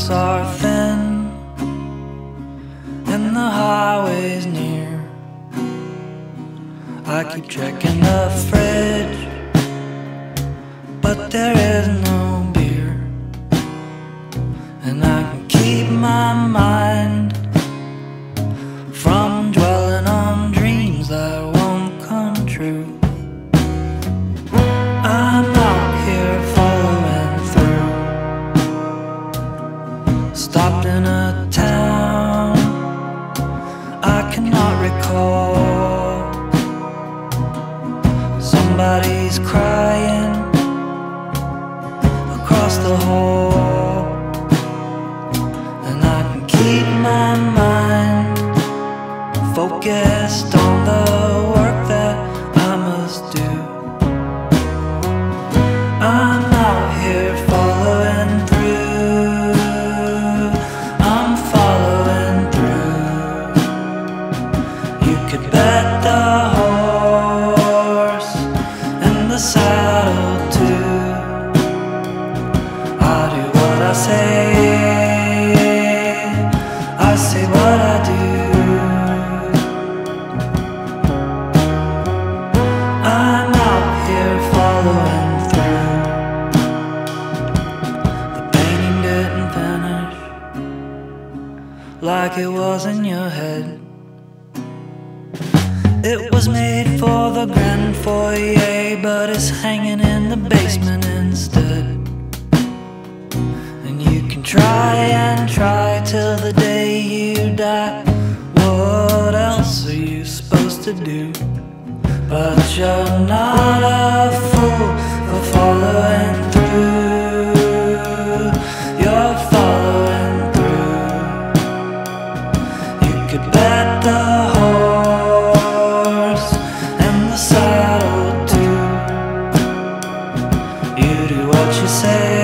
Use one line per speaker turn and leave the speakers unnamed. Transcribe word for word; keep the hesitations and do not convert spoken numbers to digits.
tracks are thin and the highway's near. I keep checking the fridge, but there is no beer. And I can keep my mind from dwelling on dreams that won't come true. I'm out here following through. Stopped in a town I cannot recall. Somebody's crying across the hall, and I can keep my mind focused on the work that I must do. I'm out here following through. I'm following through. You could bet the horse and the saddle too. I do what I say, I say what I do. I'm out here following through. The painting didn't finish like it was in your head. It was made for the grand foyer, but it's hanging in the basement instead. And you can try and try till the day you die. What else are you supposed to do? But you're not a fool for following through. You're following through. You could bet the horse and the saddle too. You do what you say,